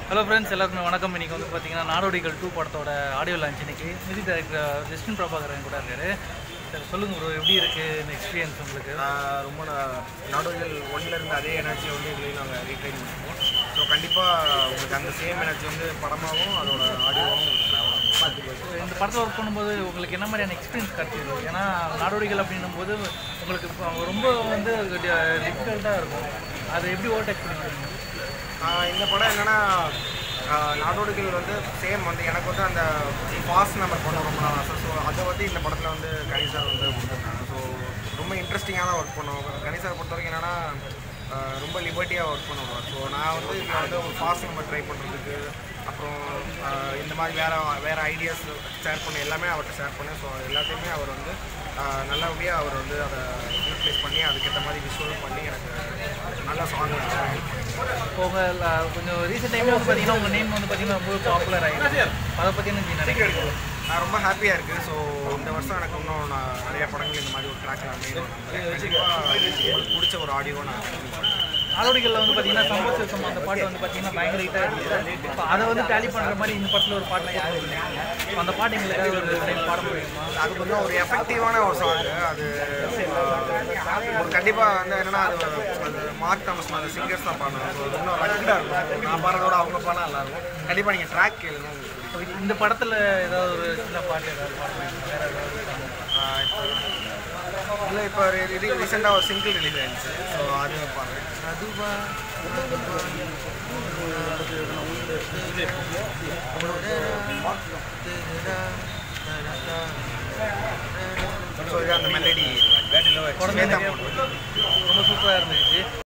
Hello friends, எல்லாருக்கும் வணக்கம். இன்னைக்கு வந்து பாத்தீங்கன்னா நாடோடிகள் 2 படத்தோட ஆடியோ லான்ச் இன்னைக்கு. மியூசிக் டைரக்டர் Prabhakaran கூட இருக்காரு. சார் சொல்லுங்க ப்ரோ, எப்படி இருக்கு இந்த எக்ஸ்பீரியன்ஸ் உங்களுக்கு? ரொம்ப நாடோடிகள் 1ல இருந்து அதே எனர்ஜி வந்து இதுலயும் நாங்கள் ரீட்ரைன் பண்ணுவோம். ஸோ கண்டிப்பாக உங்களுக்கு அந்த சேம் எனர்ஜி வந்து படமாகவும் அதோட ஆடியோவாகவும் இந்த படத்தில் ஒர்க் பண்ணும்போது உங்களுக்கு என்ன மாதிரியான எக்ஸ்பீரியன்ஸ் கிடைச்சிது? ஏன்னா நாடோடிகள் அப்படின்னும் போது உங்களுக்கு ரொம்ப வந்து டிஃபிகல்ட்டாக இருக்கும். அதை எப்படி ஓவர்டேக் பண்ணிக்கிறீங்க? இந்த படம் என்னென்னா நாடோடிகள் வந்து சேம் வந்து எனக்கு வந்து அந்த ஃபாஸ்ட் நம்பர் பண்ண ரொம்ப நாள் ஆசை. ஸோ அதை வந்து இந்த படத்தில் வந்து கணேசார் வந்து கொடுத்துருக்காங்க. ஸோ ரொம்ப இன்ட்ரெஸ்டிங்காக தான் ஒர்க் பண்ணுவோம். கணேசார் பொறுத்த வரைக்கும் என்னென்னா ரொம்ப லிபர்ட்டியாக ஒர்க் பண்ணுவாங்க. ஸோ நான் வந்து இதில் வந்து ஒரு ஃபாஸ்ட் நம்பர் ட்ரை பண்ணுறதுக்கு அப்புறம் இந்த மாதிரி வேறு ஐடியாஸ் ஷேர் பண்ணி எல்லாமே அவர்கிட்ட ஷேர் பண்ணேன். ஸோ எல்லாத்தையுமே அவர் வந்து நல்லபடியாக அவர் வந்து அதை யூட்டிலைஸ் பண்ணி அதுக்கேற்ற மாதிரி விஷுவல் பண்ணி எனக்கு நல்ல சாங் உங்கள் கொஞ்சம் ரீசெண்ட் டைமில் வந்து பார்த்தீங்கன்னா உங்கள் நேம் வந்து பார்த்தீங்கன்னா ரொம்ப பாப்புலர் ஆகிடுச்சு. அதை பற்றி என்ன நினைக்கிறேன்? நான் ரொம்ப ஹாப்பியாக இருக்குது. ஸோ இந்த வருஷம் எனக்கு இன்னும் நான் நிறைய படங்கள் இந்த மாதிரி ஒரு ட்ராக் உங்களுக்கு பிடிச்ச ஒரு ஆடியோ நான் நாடோடிகளில் வந்து பார்த்தீங்கன்னா சம்பவம் அந்த பாட்டு வந்து பார்த்தீங்கன்னா பயங்கர ஹிட்டாக இருக்குது. இப்போ அதை வந்து டேலி பண்ணுற மாதிரி இந்த படத்தில் ஒரு பாட்டு யாரும் இல்லைங்க. அந்த பாட்டு எங்களுக்கு ஒரு டைம் பாட முடியுமா? அது கொஞ்சம் ஒரு எஃபெக்டிவான ஒரு சாங்கு. அது ஒரு கண்டிப்பாக வந்து என்னென்னா அது மார்க் தாமஸ் அந்த சிங்கர்ஸ் தான் பாடணும். ஸோ இன்னும் ரக்கடாக இருக்கும். நான் பாடுறதோட அவங்க பாடம் நல்லாயிருக்கும். கண்டிப்பாக நீங்கள் ட்ராக் கேளுங்க. இந்த படத்தில் ஏதாவது ஒரு சின்ன பாட்டு ஏதாவது பாடுறீங்க? வேறு ஏதாவது இல்லை, இப்போ ரீசெண்டாக ஒரு சிங்கிள் ரிலீஸ் ஆகிடுச்சு. ஸோ அது பாருங்கள். ஸோ இது அந்த மெலடி ரொம்ப சூப்பராக இருந்துச்சு.